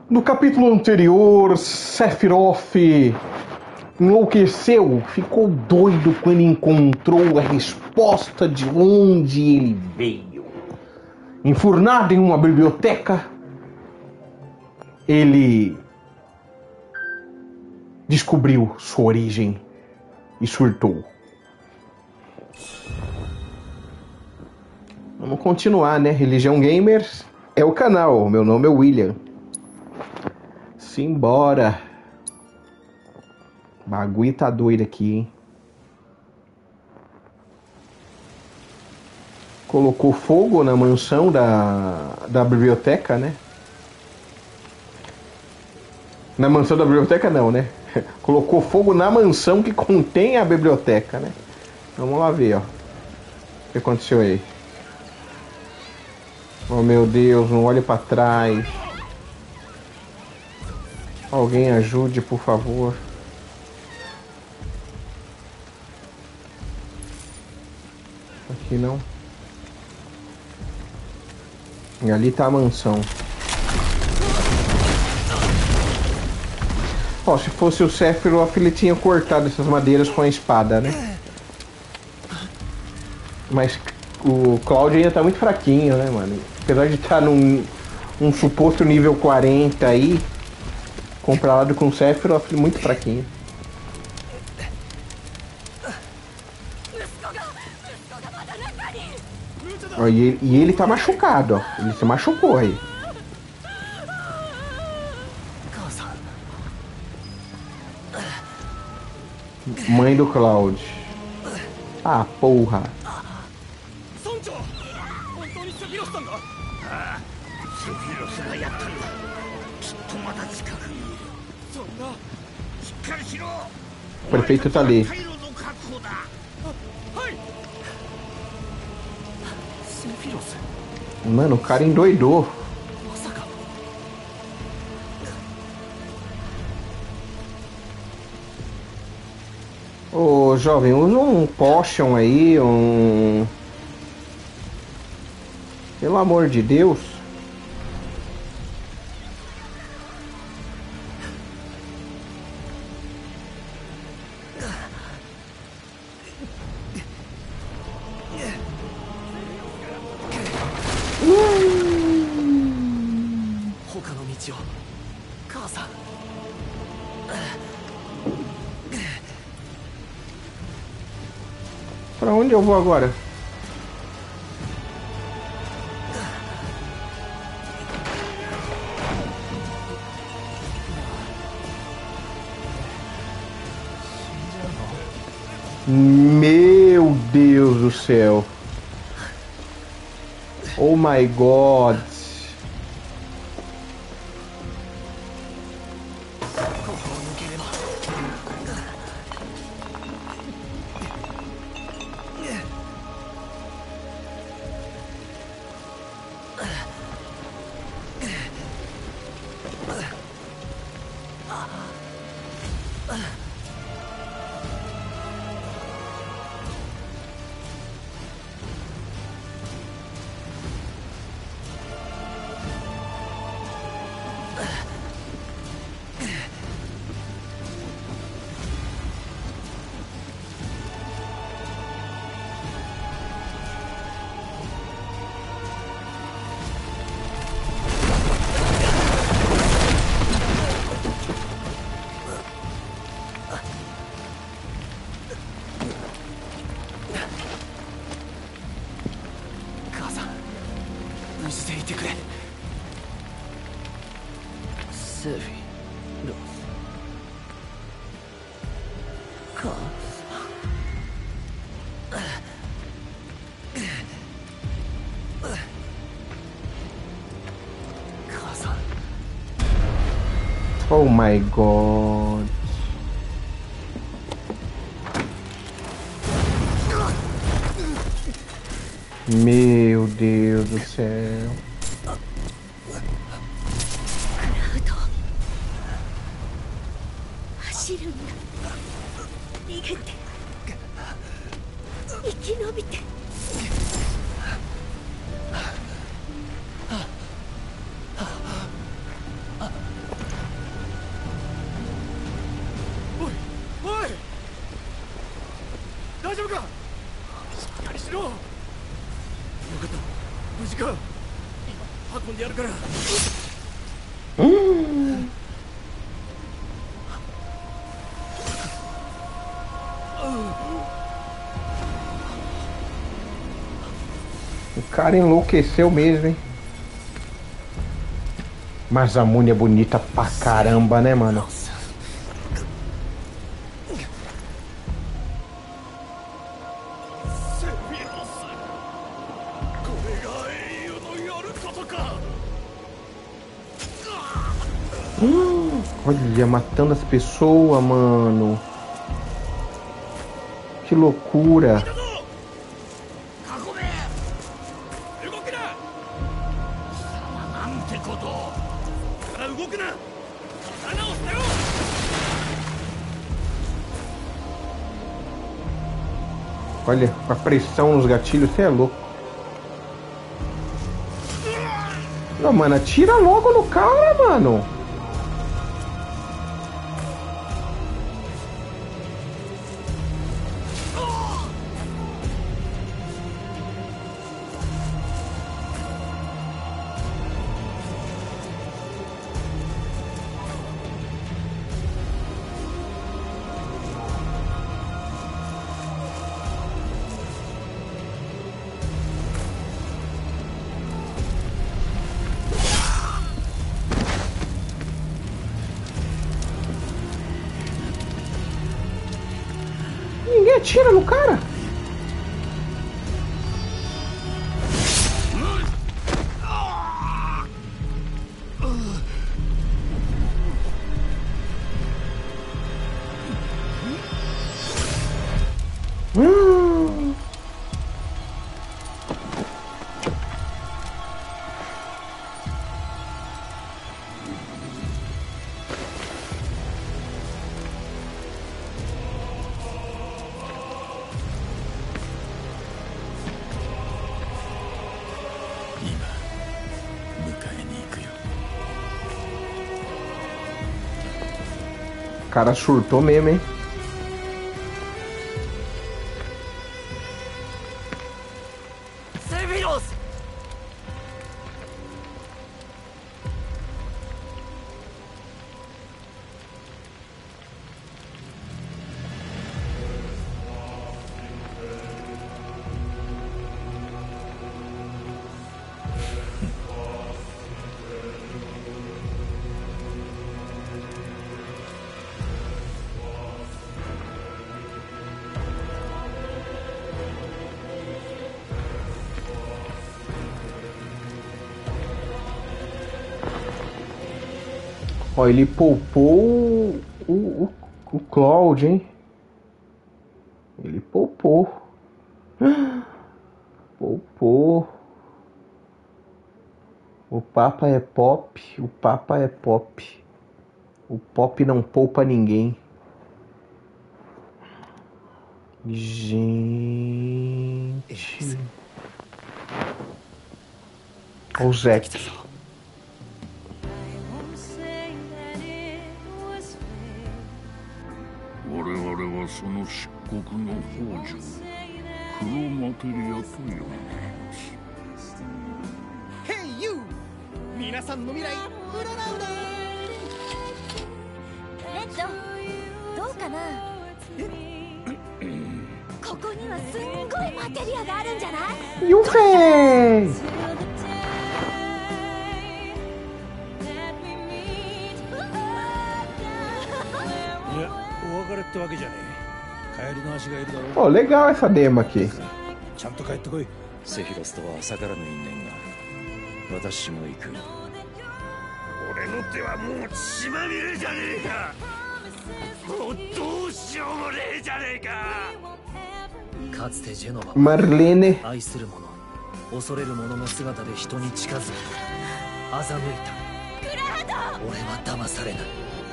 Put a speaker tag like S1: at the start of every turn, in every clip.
S1: No capítulo anterior, Sephiroth enlouqueceu, ficou doido quando encontrou a resposta de onde ele veio. Enfurnado em uma biblioteca, ele descobriu sua origem e surtou. Vamos continuar, né? Religião Gamer é o canal. Meu nome é William. Simbora. O bagulho tá doido aqui, hein? Colocou fogo na mansão da biblioteca, né? Na mansão da biblioteca não, né? Colocou fogo na mansão que contém a biblioteca, né? Vamos lá ver, ó. O que aconteceu aí? Oh meu Deus, não olhe pra trás. Alguém ajude, por favor. Aqui não. E ali tá a mansão. Ó, se fosse o Sephiroth, ele tinha cortado essas madeiras com a espada, né? Mas o Cloud ainda tá muito fraquinho, né, mano? Apesar de estar num suposto nível 40 aí, comparado com o Sephiroth, muito fraquinho. Ó, e ele tá machucado, ó. Ele se machucou aí. Mãe do Cloud. Ah, porra. O prefeito tá ali. Mano, o cara endoidou. Ô, jovem, usa um potion aí, Pelo amor de Deus. Pra onde eu vou agora? Meu Deus do céu. Oh my God. Oh my God. Meu Deus do céu. O cara enlouqueceu mesmo, hein? Mas a Mune é bonita pra caramba, né, mano? Olha, matando as pessoas, mano. Que loucura. Olha, a pressão nos gatilhos, você é louco. Não, mano, atira logo no cara, mano. Ninguém atira no cara. O cara surtou mesmo, hein? Ó, ele poupou o Cloud, hein? Ele poupou. Poupou. O Papa é pop. O Papa é pop. O pop não poupa ninguém. Gente. Olha o Zack.
S2: その漆黒の宝珠クロマテリアと呼びます。
S3: Hey you! 皆さんの未来占うでレッド、どうかな。ここにはすんごいマテリアがあるんじゃない？
S1: ユフェイ。
S4: ってわけじゃねえ。帰りの足がいるだろう。
S1: Pô, legal essa demo aqui.
S4: ちゃんと帰ってこい。
S5: セフィロスとは朝からの因縁が。私も行く。
S2: 俺の手はもう血まみれじゃねえか。もうどうしようもねえじゃねえか。
S5: かつてジェノバは
S1: Marlene
S5: 愛する者、恐れる者の姿で人に近づいた。欺いた。俺は騙されない。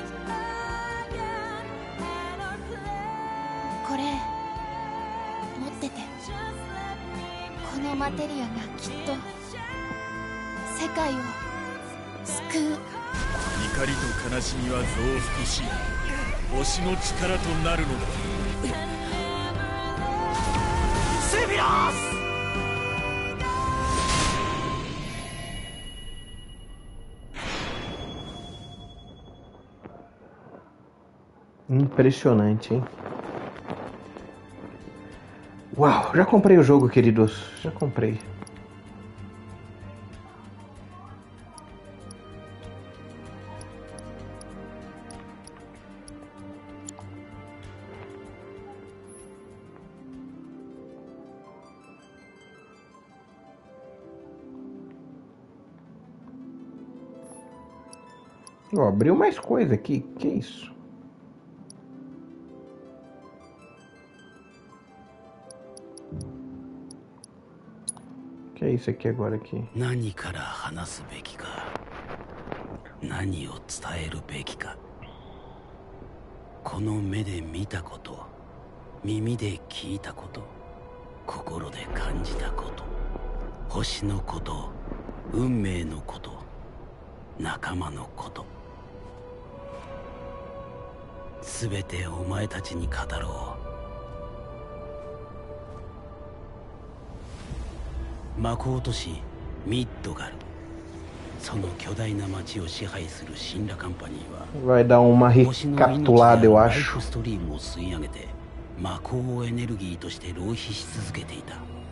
S3: これ持ってて。このマテリアがきっと世界を救う。
S2: 怒りと悲しみは増幅し星の力となるのだ。セフィロス。
S1: Impressionante, hein? Uau, já comprei o jogo, queridos. Já comprei. Ó, abriu mais coisa aqui. Que isso? Que é isso aqui agora aqui?
S5: 何から話すべきか、何を伝えるべきか。この目で見たこと、耳で聞いたこと、心で感じたこと、星のこと、運命のこと、仲間のこと、すべてお前たちに語ろう。魔法都市ミッドガル、その巨大な町を支配するシンラカンパニーは
S1: Vai dar uma
S5: 星の命
S1: recapitulada,
S5: や
S1: eu
S5: ライ
S1: acho.
S5: フストリームを吸い上げて魔法をエネルギーとして浪費し続けていた。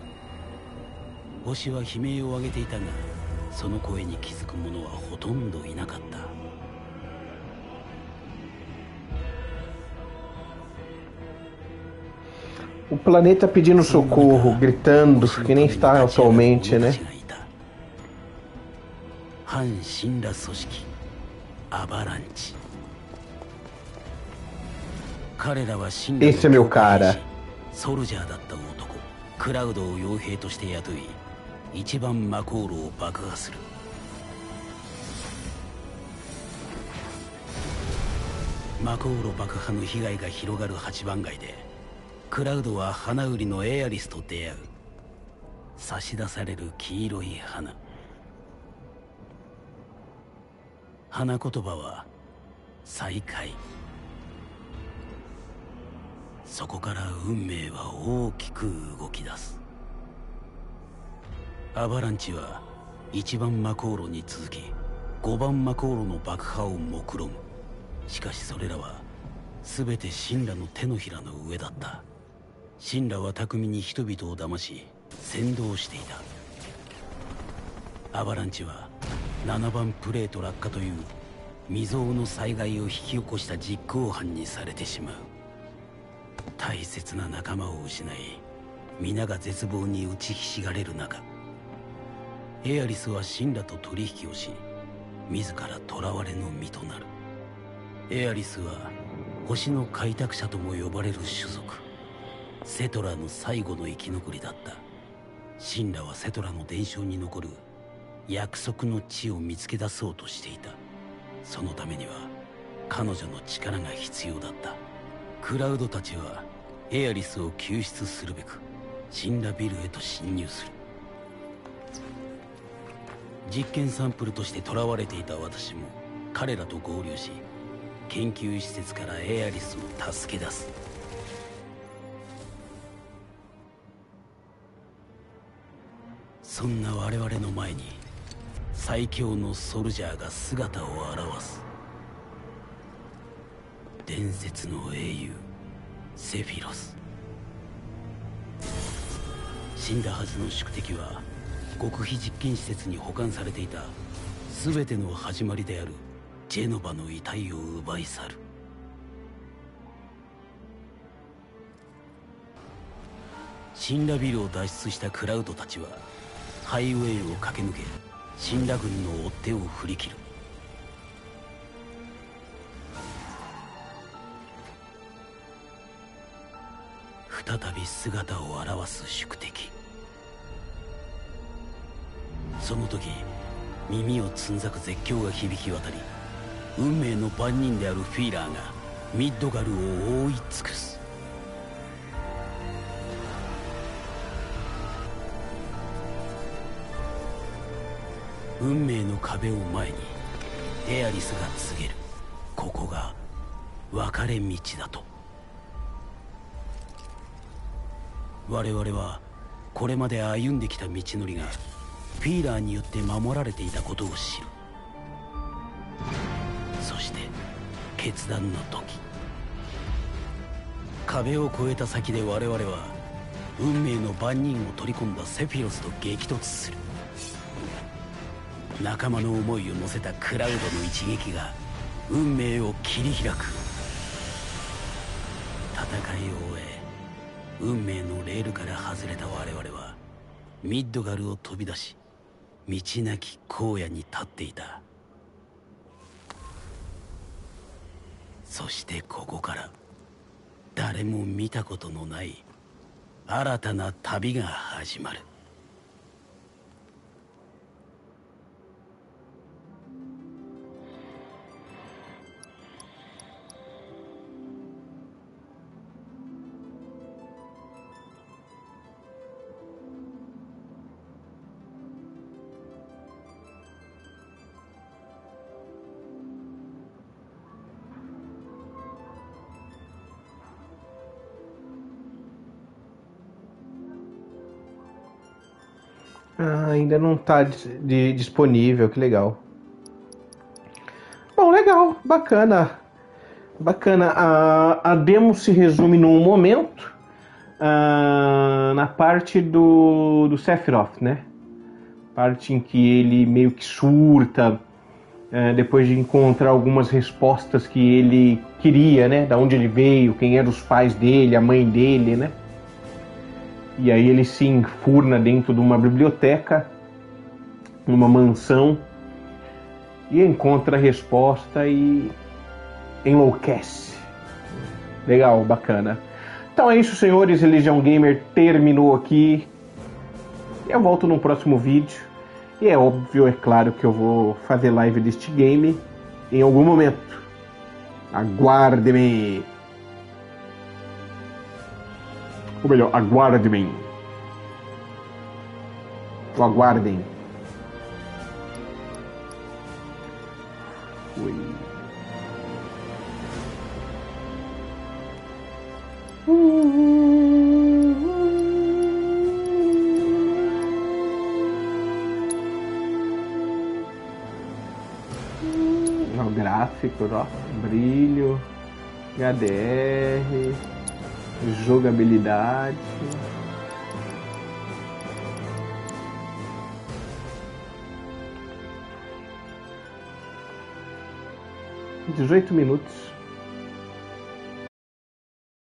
S5: 星は悲鳴を上げていたが、その声に気づく者はほとんどいなかった。
S1: O planeta pedindo socorro, gritando, que nem está atualmente, né?
S5: 反神羅組織アバランチ。彼らは神羅の
S1: Esse é meu cara.
S5: ソルジャーだった男クラウドを傭兵として雇い、一番魔航路を爆破する。魔航路爆破の被害が広がる八番街で、クラウドは花売りのエアリスと出会う。差し出される黄色い花。花言葉は再会。そこから運命は大きく動き出す。アバランチは1番魔航路に続き5番魔航路の爆破を目論む。しかしそれらは全て神羅の手のひらの上だった。神羅は巧みに人々を騙し扇動していた。アバランチは7番プレート落下という未曾有の災害を引き起こした実行犯にされてしまう。大切な仲間を失い、皆が絶望に打ちひしがれる中、エアリスは神羅と取引をし、自ら囚われの身となる。エアリスは星の開拓者とも呼ばれる種族、セトラの最後の生き残りだった。神羅はセトラの伝承に残る約束の地を見つけ出そうとしていた。そのためには彼女の力が必要だった。クラウドたちはエアリスを救出するべく神羅ビルへと侵入する。実験サンプルとして囚われていた私も彼らと合流し、研究施設からエアリスを助け出す。そんな我々の前に最強のソルジャーが姿を現す。伝説の英雄セフィロス。死んだはずの宿敵は極秘実験施設に保管されていた全ての始まりであるジェノバの遺体を奪い去る。神羅ビルを脱出したクラウドたちはハイウェイを駆け抜け神羅軍の追っ手を振り切る。再び姿を現す宿敵。その時耳をつんざく絶叫が響き渡り、運命の番人であるフィーラーがミッドガルを覆い尽くす。運命の壁を前にエアリスが告げる。ここが分かれ道だと。我々はこれまで歩んできた道のりがフィーラーによって守られていたことを知る。そして決断の時。 壁を越えた先で我々は運命の番人を取り込んだセフィロスと激突する。仲間の思いを乗せたクラウドの一撃が運命を切り開く。戦いを終え運命のレールから外れた我々はミッドガルを飛び出し道なき荒野に立っていた。そしてここから誰も見たことのない新たな旅が始まる。
S1: Ah, ainda não tá disponível, que legal. Bom, legal, bacana. Bacana. A demo se resume num momento na parte do Sephiroth, né? Parte em que ele meio que surta depois de encontrar algumas respostas que ele queria, né? Da onde ele veio, quem eram os pais dele, a mãe dele, né? E aí ele se enfurna dentro de uma biblioteca, numa mansão, e encontra a resposta e enlouquece. Legal, bacana. Então é isso, senhores. Legião Gamer terminou aqui. Eu volto no próximo vídeo. E é óbvio, é claro, que eu vou fazer live deste game em algum momento. Aguarde-me! Ou melhor, aguarde-me. Ou aguardem. Ui. O gráfico, ó, brilho, HDR, jogabilidade. (18 minutos).